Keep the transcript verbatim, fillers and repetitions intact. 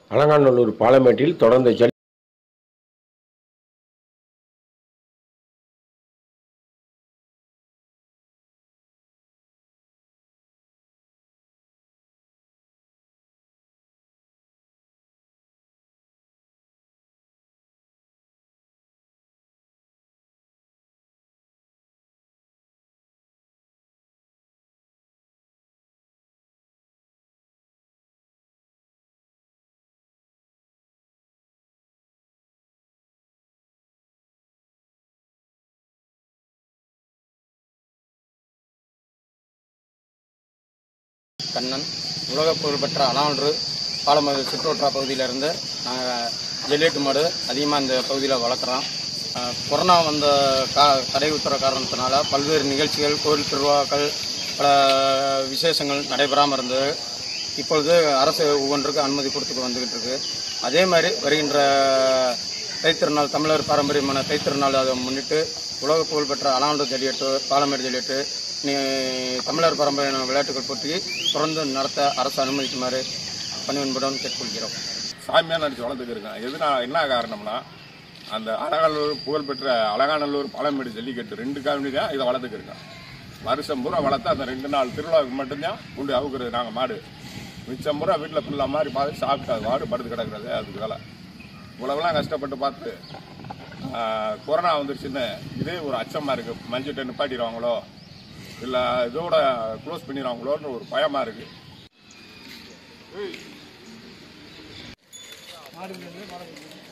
அலங்காநல்லூர் பாலமேட்டில் தொடர்ந்த ஜல் கண்ணன் உலக புகழ்பெற்ற அலான்று பாலமேடு சுற்றுவட்டார பகுதியிலிருந்து நாங்கள் ஜல்லிக்கட்டு மாடு அதிகமாக இந்த பகுதியில் வளர்க்குறோம். கொரோனா வந்த கா தடை உத்தர காரணத்தினால பல்வேறு நிகழ்ச்சிகள், கோவில் திருவிழாக்கள், பல விசேஷங்கள் நடைபெறாமல் இருந்தது. இப்பொழுது அரசு ஒவ்வொன்றுக்கு அனுமதி கொடுத்துட்டு வந்துக்கிட்டு இருக்கு. அதே மாதிரி வருகின்ற தைத்திருநாள், தமிழர் பாரம்பரியமான தைத்திருநாள் அதை முன்னிட்டு உலக புகழ்பெற்ற அலான்று ஜல்லிக்கட்டு, பாலமேடு ஜல்லிக்கட்டு, நீ தமிழர் பாரம்பரிய விளையாட்டுகள் போட்டி தொடர்ந்து நடத்த அரசு அனுமதிக்குமாறு பணிவன்புடன் கேட்டுக்கொள்கிறோம். சாமியாக நடிச்சு வளர்த்துக்கிருக்கேன். எதுனா என்ன காரணம்னா, அந்த அலங்காநல்லூர் புகழ்பெற்ற அலங்காநல்லூர் பாலமேடு ஜல்லிக்கட்டு ரெண்டு காரணி தான் இதை வளர்த்துக்கிருக்கேன். வருஷம் பூரா வளர்த்து அந்த ரெண்டு நாள் திருவிழாவுக்கு மட்டும்தான் உண்டு அவுக்குறது நாங்கள் மாடு. மிச்சம் பூரா வீட்டில் ஃபுல்லாக மாதிரி பார்த்து சாப்பிட்டு அது மாடு படுத்து கிடக்கிறது. அதுக்கு வேலை இவ்வளவுலாம் கஷ்டப்பட்டு பார்த்து கொரோனா வந்துருச்சுன்னு இதே ஒரு அச்சமாக இருக்குது. மஞ்சிட்டு நிப்பாட்டிடுவாங்களோ இல்லை இதோட க்ளோஸ் பண்ணிடுவாங்களோன்னு ஒரு பயமாக இருக்குது.